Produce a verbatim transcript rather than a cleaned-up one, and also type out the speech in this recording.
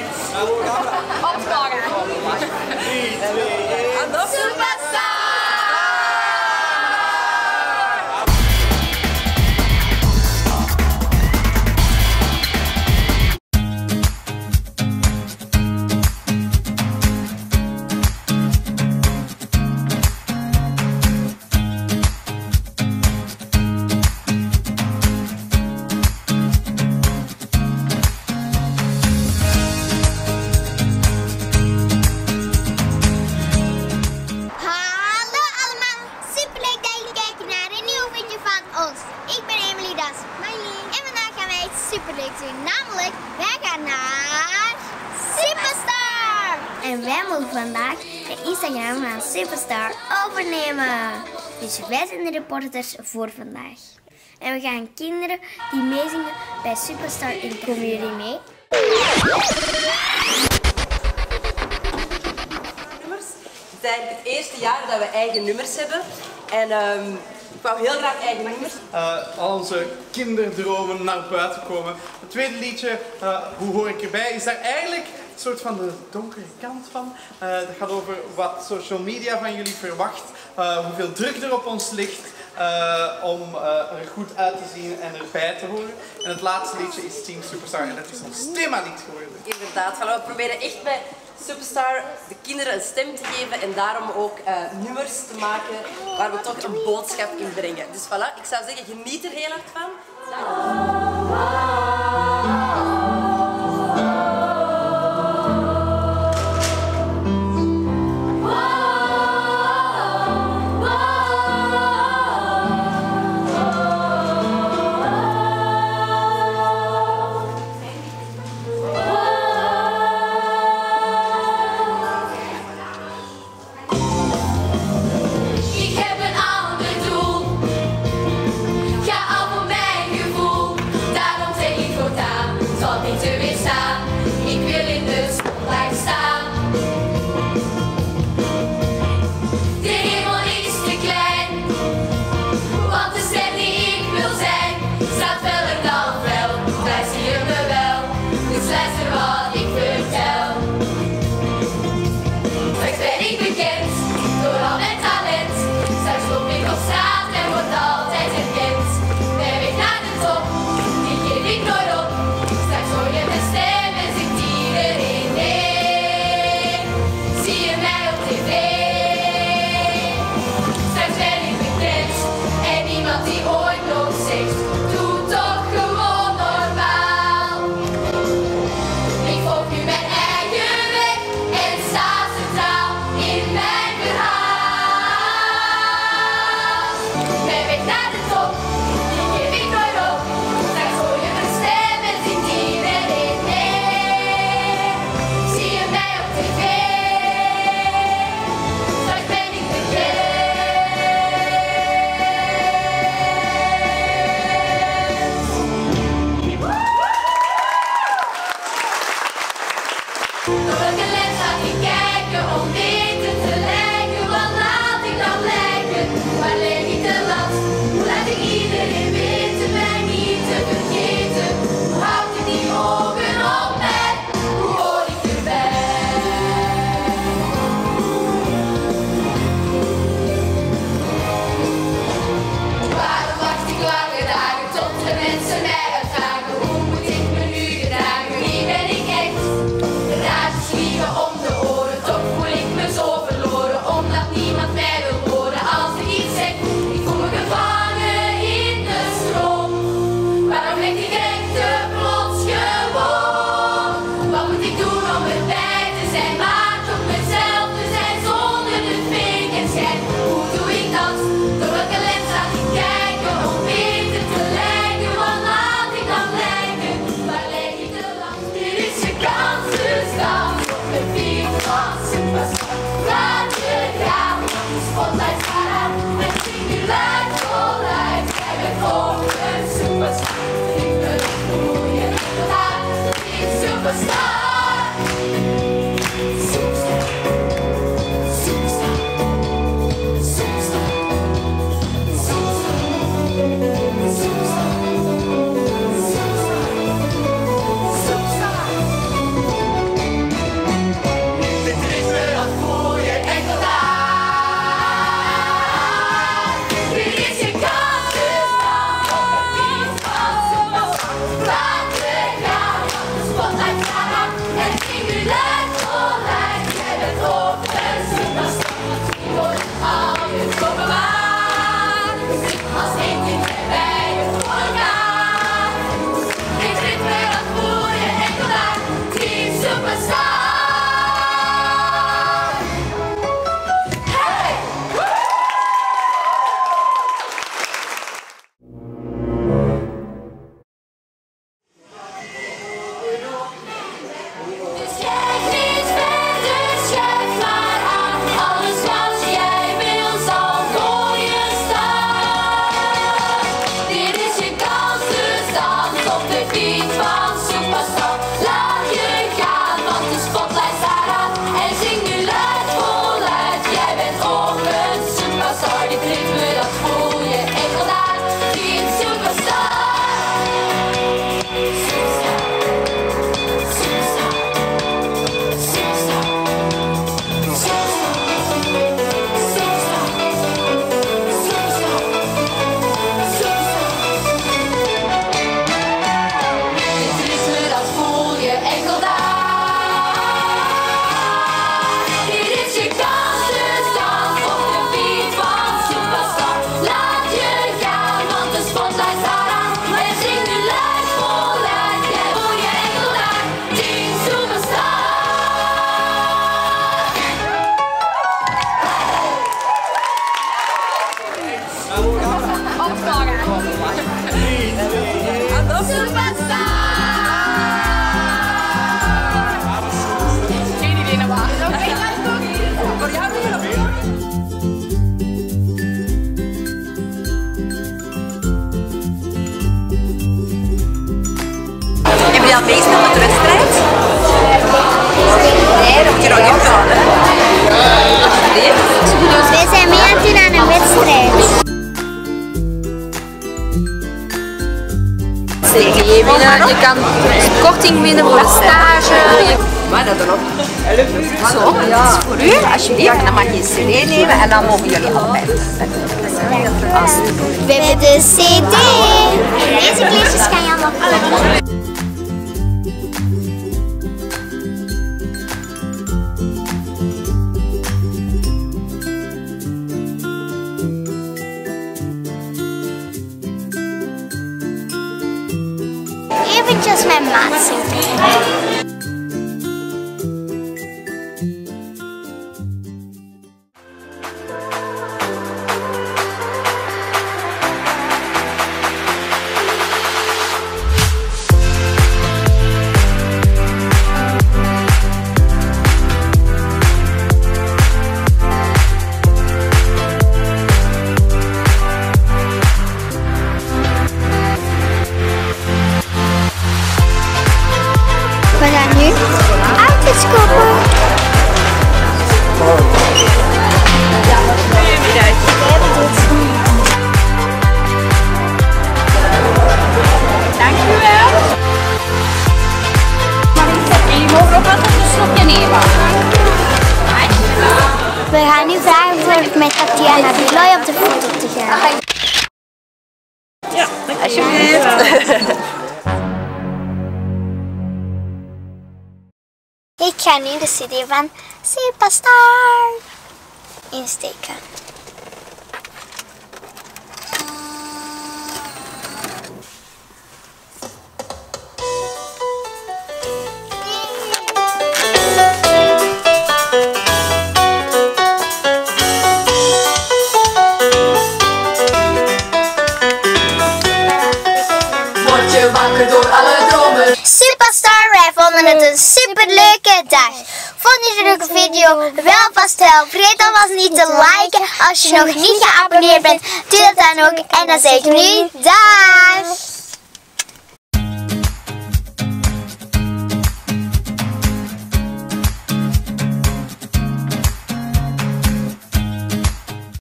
Opslagen. drie, twee, één. Superstar! Superleuk doen, namelijk wij gaan naar Superstar! En wij mogen vandaag de Instagram van Superstar overnemen. Dus wij zijn de reporters voor vandaag. En we gaan kinderen die meezingen bij Superstar in. Komen jullie mee? Het is eigenlijk het eerste jaar dat we eigen nummers hebben. En um, ik wou heel graag eigen nummers. Uh, al onze kinderdromen naar buiten komen. Het tweede liedje, uh, Hoe hoor ik erbij, is daar eigenlijk een soort van de donkere kant van. Uh, dat gaat over wat social media van jullie verwacht. Uh, hoeveel druk er op ons ligt. Uh, om uh, er goed uit te zien en erbij te horen. En het laatste liedje is Team Superstar en dat is ons themalied geworden. Inderdaad, we proberen echt bij Superstar de kinderen een stem te geven en daarom ook uh, nummers te maken waar we toch een boodschap in brengen. Dus voilà, ik zou zeggen, geniet er heel hard van. enkel dag. Dit is je kans, dus dans op de beat van Superstar. Laat je gaan, want de spotlight staat aan. En zing nu luid, voluit, jij voor je enkel dag. Team Superstar. Geen idee naar waar. Voor jou weer op. Heb je al meegespeeld met de wedstrijd? Nee, dat moet je nog invullen, hè? Alsjeblieft. Wij zijn mee aan het doen aan een wedstrijd. Je, winnen, je kan korting winnen voor een stage. Je... Maar dat erop. Zo, ja. Dat is voor u, alsjeblieft. En dan mag je een cd nemen en dan mogen jullie allebei. We hebben de cd. En deze kleedjes kan je allemaal kopen. Eventjes mijn maat zoeken. We gaan nu uitjes kopen. Dankjewel. En je mag ook altijd een slokje nemen. We gaan nu vragen voor met Tatiana Biloy op de foto te gaan. Ja, alsjeblieft. Ik ga nu de cd van Superstar insteken. Word je wakker door alle dromen. Superstar, wij vonden het een superleuke dag. Vond je de leuke video? Wel vast wel. Vergeet alvast niet te liken. Als je nog niet geabonneerd bent, doe dat dan ook. En dan zeg ik nu dag.